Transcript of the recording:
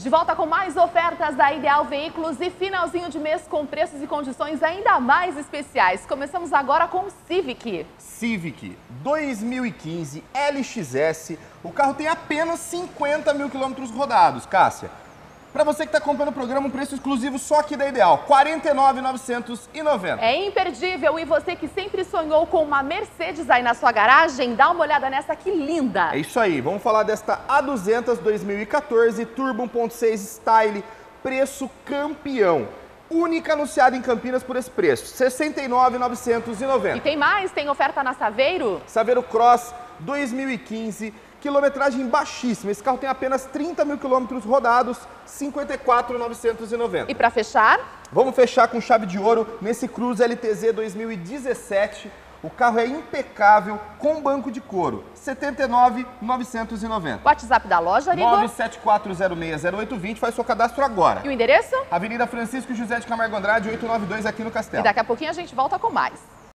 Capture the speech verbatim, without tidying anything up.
De volta com mais ofertas da Ideal Veículos e finalzinho de mês com preços e condições ainda mais especiais. Começamos agora com o Civic. Civic dois mil e quinze L X S. O carro tem apenas cinquenta mil quilômetros rodados, Cássia. Para você que está comprando o programa, um preço exclusivo só aqui da Ideal, quarenta e nove mil novecentos e noventa. É imperdível. E você que sempre sonhou com uma Mercedes aí na sua garagem, dá uma olhada nessa, que linda. É isso aí, vamos falar desta A duzentos dois mil e quatorze, Turbo um ponto seis Style, preço campeão. Única anunciada em Campinas por esse preço, sessenta e nove mil novecentos e noventa. E tem mais, tem oferta na Saveiro? Saveiro Cross dois mil e quinze, quilometragem baixíssima. Esse carro tem apenas trinta mil quilômetros rodados, cinquenta e quatro mil novecentos e noventa. E para fechar? Vamos fechar com chave de ouro nesse Cruze L T Z dois mil e dezessete. O carro é impecável, com banco de couro, setenta e nove mil novecentos e noventa. WhatsApp da loja, Igor? nove sete quatro zero seis zero oito dois zero, faz seu cadastro agora. E o endereço? Avenida Francisco José de Camargo Andrade, oitocentos e noventa e dois, aqui no Castelo. E daqui a pouquinho a gente volta com mais.